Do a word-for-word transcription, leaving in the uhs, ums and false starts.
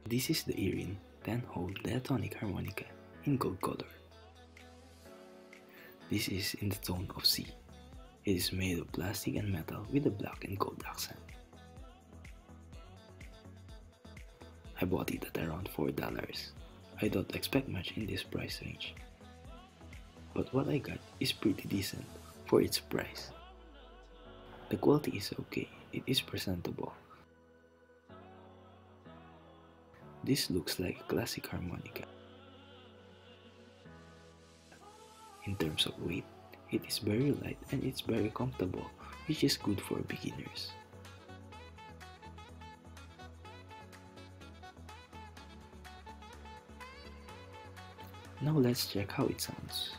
This is the Irin ten-hole diatonic harmonica in gold color. This is in the tone of C. It is made of plastic and metal with a black and gold accent. I bought it at around four dollars. I don't expect much in this price range. But what I got is pretty decent for its price. The quality is okay, it is presentable. This looks like a classic harmonica. In terms of weight, it is very light and it's very comfortable, which is good for beginners. Now let's check how it sounds.